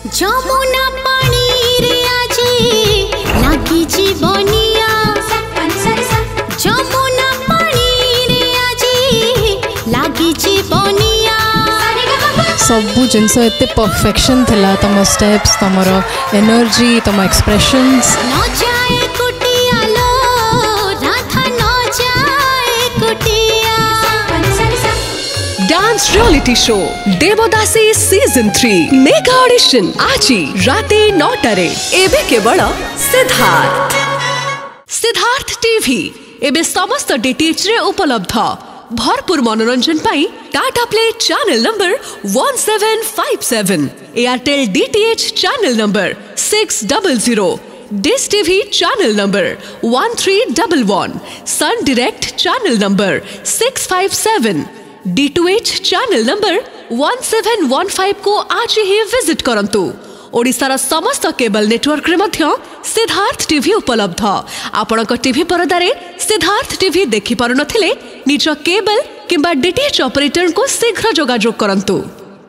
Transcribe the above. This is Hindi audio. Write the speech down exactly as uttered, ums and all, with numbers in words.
जमुना पानी रे आजी लागी जीवनिया जमुना पानी रे आजी लागी जीवनिया सबु जिनस एते परफेक्शन थिला तम स्टेप्स तमर एनर्जी तम एक्सप्रेशंस न जाए कुटिया लो राधा न जाए कुटिया डांस रियलिटी शो देवदासी सीजन थ्री मेगा ऑडिशन आजी राते नौटारे एबे केवल सिद्धार्थ सिद्धार्थ टीवी एबे समस्त डीटीएच रे उपलब्ध भरपूर मनोरंजन पाई Tata play channel number one seven five seven Airtel DTH channel number six double zero Dish TV channel number one three double one Sun Direct channel number six five seven D two H channel number one seven one five को आज ही विजिट करंतु। ओडिशार समस्त केबल नेटवर्क रे मध्य सिद्धार्थ टीवी उपलब्ध आपण टीवी परदारे सिद्धार्थ टीवी देखि पारु नथिले निज केबल किंबा डीटीएच ऑपरेटर को शीघ्र जोगाजोग करंतु।